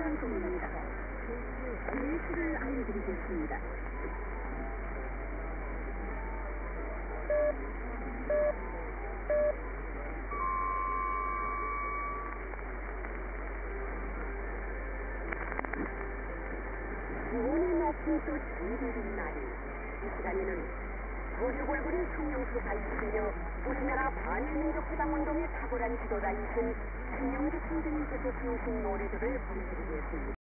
방송입니다. 뉴스를 알려드리겠습니다. 오늘 아침 또 제대된 날이 이 시간에는 소주골고리 성명수가 있으며 우리나라 반민족해방운동의 탁월한 지도자이신 김영주 선생님께서 부르신 노래들을 보내드리겠습니다.